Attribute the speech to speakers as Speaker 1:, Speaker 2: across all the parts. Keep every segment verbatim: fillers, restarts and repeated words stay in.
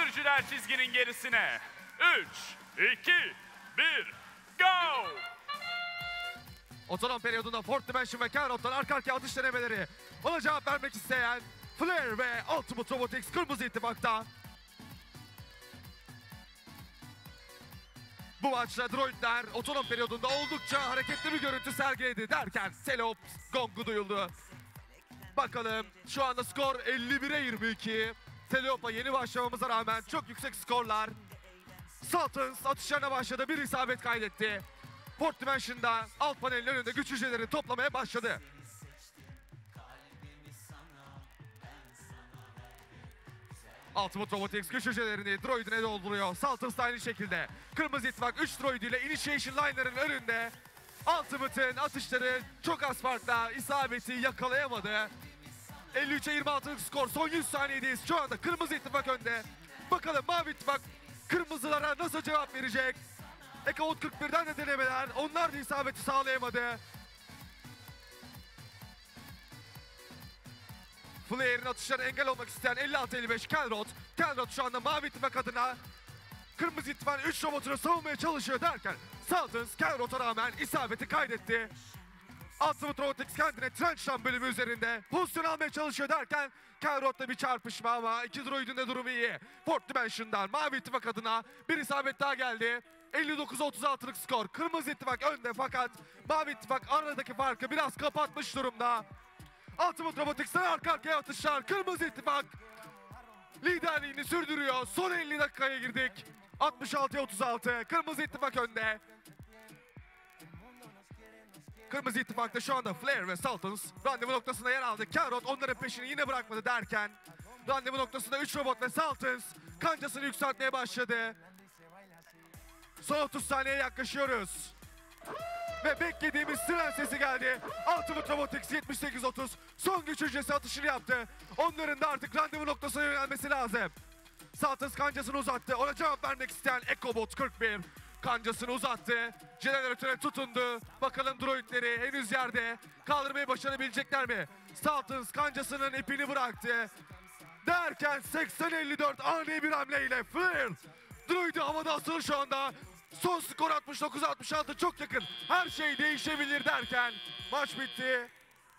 Speaker 1: Sürücüler çizginin gerisine. üç, iki, bir, go!
Speaker 2: Otonom periyodunda Fourth Dimension ve Kairot'tan arka arkaya atış denemeleri. Ona cevap vermek isteyen Flare ve Ultimate Robotics Kırmızı İttifak'ta. Bu maçta droidler otonom periyodunda oldukça hareketli bir görüntü sergiledi derken Selop gongu duyuldu. Bakalım şu anda skor elli bire yirmi iki. Selop'a yeni başlamamıza rağmen çok yüksek skorlar. Sultans atışlarına başladı, bir isabet kaydetti. Fourth Dimension'da alt panelin önünde güç hücrelerini toplamaya başladı. Ultimate Robotics güç hücrelerini droidine dolduruyor. Sultans da aynı şekilde. Kırmızı İttifak üç droidiyle Initiation Liner'ın önünde. Ultimate'ın atışları çok az farkla isabeti yakalayamadı. elli üçe yirmi altılık skor, son yüz saniyedeyiz. Şu anda Kırmızı İttifak önde. Bakalım Mavi İttifak kırmızılara nasıl cevap verecek? Ekavut kırk birden de denemeler. Onlar da isabeti sağlayamadı. Flare'in atışlarına engel olmak isteyen elli altı elli beş Kairot. Kairot şu anda Mavi İttifak adına Kırmızı İttifak'ın üç robotunu savunmaya çalışıyor derken Sultans Kairot'a rağmen isabeti kaydetti. Ultimate Robotics kendine Trench'tan bölümü üzerinde pozisyon almaya çalışıyor derken Kairot'la bir çarpışma ama iki droidin de durumu iyi. Fourth Dimension'dan Mavi İttifak adına bir isabet daha geldi. elli dokuz otuz altılık skor. Kırmızı İttifak önde fakat Mavi İttifak aradaki farkı biraz kapatmış durumda. Ultimate Robotics'ten arka arkaya atışlar. Kırmızı İttifak liderliğini sürdürüyor. Son elli dakikaya girdik. altmış altıya otuz altı. Kırmızı İttifak önde. Kırmızı İttifak'ta şu anda Flare ve Sultans randevu noktasında yer aldı. Kairot onların peşini yine bırakmadı derken randevu noktasında üç robot ve Sultans kancasını yükseltmeye başladı. Son otuz saniyeye yaklaşıyoruz. Ve beklediğimiz siren sesi geldi. Ultimate Robotics yetmiş sekiz otuz son güç hücresi atışını yaptı. Onların da artık randevu noktasına yönelmesi lazım. Sultans kancasını uzattı. Ona cevap vermek isteyen Ecobot kırk bir kancasını uzattı. Jeneratöre tutundu. Bakalım droidleri henüz yerde. Kaldırmayı başarabilecekler mi? Sultans kancasının ipini bıraktı. Derken seksen elli dört ani bir hamleyle Flare droidi havada asılı şu anda. Son skor altmış dokuz altmış altı, çok yakın. Her şey değişebilir derken maç bitti.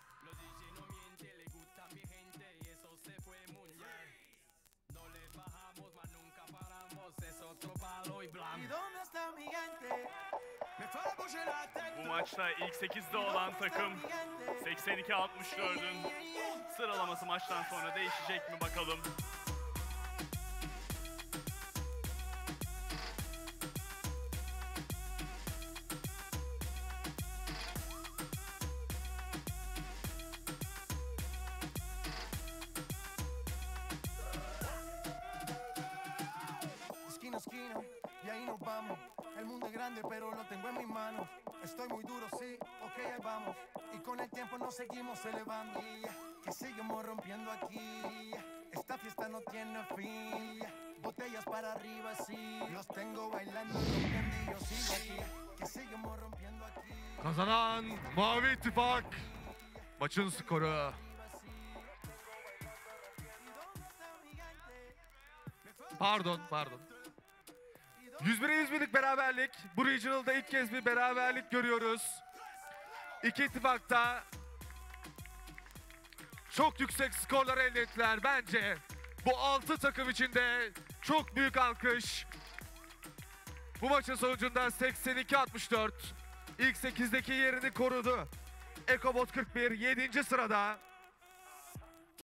Speaker 1: Bu maçta ilk sekizde olan takım seksen iki altmış dördün sıralaması maçtan sonra değişecek mi bakalım.
Speaker 3: Esquina, y ahí nos vamos. El mundo es grande, pero lo tengo en mis manos. Estoy muy duro, sí, ok, ahí vamos. Y con el tiempo nos seguimos elevando. Que seguimos rompiendo aquí. Esta fiesta no tiene fin. Botellas para arriba, sí. Los tengo bailando, y yo sigo aquí. Que seguimos rompiendo aquí.
Speaker 2: Kazanan Mavi İttifak. Maçın skoru. Pardon, pardon. yüz bire yüz birlik beraberlik. Bu Regional'da ilk kez bir beraberlik görüyoruz. İki ittifakta çok yüksek skorlar elde ettiler. Bence bu altı takım için de çok büyük alkış. Bu maçın sonucunda seksen iki altmış dört ilk sekizdeki yerini korudu. Ecobot kırk bir yedinci sırada.